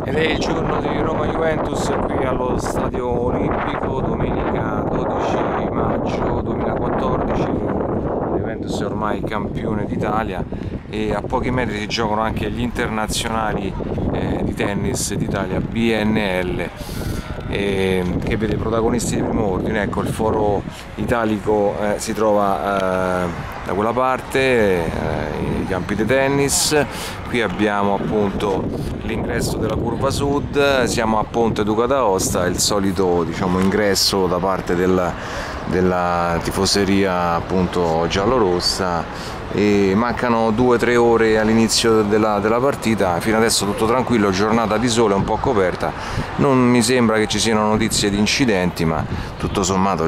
Ed è il giorno di Roma-Juventus qui allo Stadio Olimpico, domenica 12 maggio 2014. La Juventus è ormai campione d'Italia e a pochi metri si giocano anche gli internazionali di tennis d'Italia, BNL, che vede protagonisti di primo ordine. Ecco, il foro italico si trova da quella parte, i campi di tennis. Qui abbiamo appunto l'ingresso della curva sud, siamo a Ponte Duca d'Aosta, il solito, diciamo, ingresso da parte della tifoseria appunto giallorossa, e mancano 2-3 ore all'inizio della partita. Fino adesso tutto tranquillo, giornata di sole un po' coperta, non mi sembra che ci siano notizie di incidenti, ma tutto sommato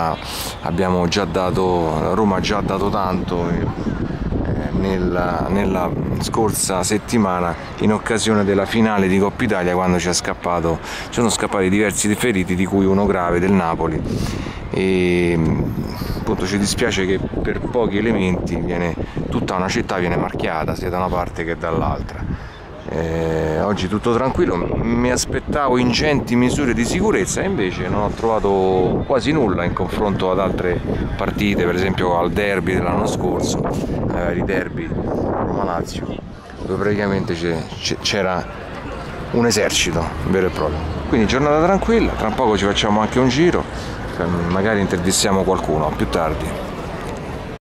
Roma ha già dato tanto nella scorsa settimana in occasione della finale di Coppa Italia, quando ci sono scappati diversi feriti, di cui uno grave del Napoli, e appunto ci dispiace che per pochi elementi tutta una città viene marchiata sia da una parte che dall'altra. Oggi tutto tranquillo, mi aspettavo ingenti misure di sicurezza e invece non ho trovato quasi nulla in confronto ad altre partite, per esempio al derby dell'anno scorso, i derby Roma-Lazio, dove praticamente c'era un esercito vero e proprio. Quindi giornata tranquilla, tra poco ci facciamo anche un giro, magari intervistiamo qualcuno. A più tardi.